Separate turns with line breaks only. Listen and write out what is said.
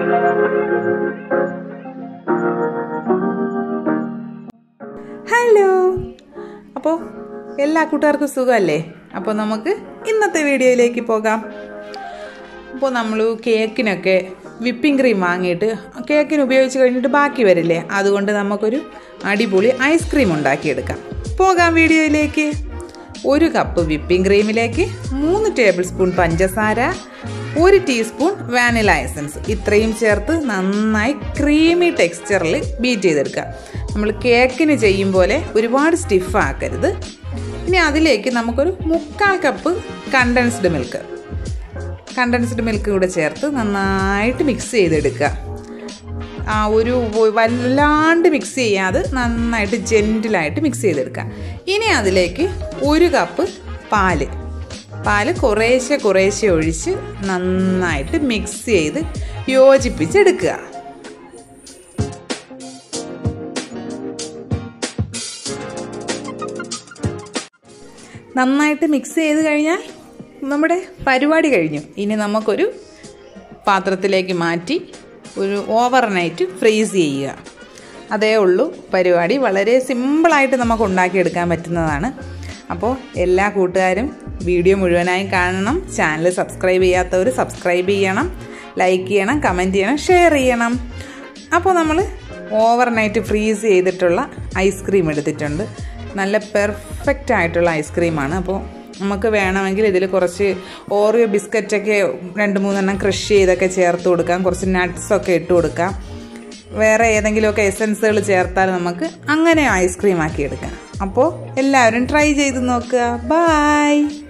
Hello, അപ്പോൾ എല്ലാ കൂട്ടുകാർക്കും സുഖമല്ലേ? അപ്പോൾ നമുക്ക് ഇന്നത്തെ വീഡിയോയിലേക്ക് പോകാം. അപ്പോൾ നമ്മൾ കേക്കിനൊക്കെ വിപ്പിംഗ് ക്രീം വാങ്ങിയിട്ട് കേക്കിന് ഉപയോഗിച്ച് കഴിഞ്ഞിട്ട് ബാക്കി വരില്ലേ, അതുകൊണ്ട് നമുക്കൊരു അടിപൊളി ഐസ്ക്രീം ഉണ്ടാക്കിയെടുക്കാം. പോകാം വീഡിയോയിലേക്ക്. 1 കപ്പ് വിപ്പിംഗ് ക്രീമിലേക്ക് 3 ടേബിൾ സ്പൂൺ പഞ്ചസാര, 1 ടീസ്പൂൺ വാനില എസൻസ് ഇത്രയും ചേർത്ത് നന്നായി ക്രീമി ടെക്സ്ചറിൽ ബീറ്റ് ചെയ്തെടുക്കുക. നമ്മൾ കേക്കിന് ചെയ്യും പോലെ ഒരുപാട് സ്റ്റിഫ് ആക്കരുത്. ഇനി അതിലേക്ക് നമുക്കൊരു 3/4 കപ്പ് കണ്ടൻസ്ഡ് മിൽക്ക് കൂടെ ചേർത്ത് നന്നായിട്ട് മിക്സ് ചെയ്തെടുക്കുക. ഒരു വല്ലാണ്ട് മിക്സ് ചെയ്യാതെ നന്നായിട്ട് ജെൻറ്റിലായിട്ട് മിക്സ് ചെയ്തെടുക്കുക. ഇനി അതിലേക്ക് 1 കപ്പ് പാല് കുറേശ്ശെ ഒഴിച്ച് നന്നായിട്ട് മിക്സ് ചെയ്ത് യോജിപ്പിച്ചെടുക്കുക. നന്നായിട്ട് മിക്സ് ചെയ്ത് കഴിഞ്ഞാൽ നമ്മുടെ പരിപാടി കഴിഞ്ഞു. ഇനി നമുക്കൊരു പാത്രത്തിലേക്ക് മാറ്റി ഒരു ഓവർനൈറ്റ് ഫ്രീസ് ചെയ്യുക. അതേ ഉള്ളൂ പരിപാടി. വളരെ സിമ്പിളായിട്ട് നമുക്ക് ഉണ്ടാക്കിയെടുക്കാൻ പറ്റുന്നതാണ്. അപ്പോൾ എല്ലാ കൂട്ടുകാരും വീഡിയോ മുഴുവനായി കാണണം. ചാനൽ സബ്സ്ക്രൈബ് ചെയ്യാത്തവർ സബ്സ്ക്രൈബ് ചെയ്യണം, ലൈക്ക് ചെയ്യണം, കമൻറ്റ് ചെയ്യണം, ഷെയർ ചെയ്യണം. അപ്പോൾ നമ്മൾ ഓവർനൈറ്റ് ഫ്രീസ് ചെയ്തിട്ടുള്ള ഐസ്ക്രീം എടുത്തിട്ടുണ്ട്. നല്ല പെർഫെക്റ്റ് ആയിട്ടുള്ള ഐസ്ക്രീമാണ്. അപ്പോൾ നമുക്ക് വേണമെങ്കിൽ ഇതിൽ കുറച്ച് ഓറിയോ ബിസ്ക്കറ്റൊക്കെ 2-3 ക്രഷ് ചെയ്തൊക്കെ ചേർത്ത് കൊടുക്കാം. കുറച്ച് നട്ട്സൊക്കെ ഇട്ട് കൊടുക്കാം. വേറെ ഏതെങ്കിലുമൊക്കെ എസൻസുകൾ ചേർത്താൽ നമുക്ക് അങ്ങനെ ഐസ്ക്രീം ആക്കി എടുക്കാം. അപ്പോൾ എല്ലാവരും ട്രൈ ചെയ്ത് നോക്കുക. ബൈ.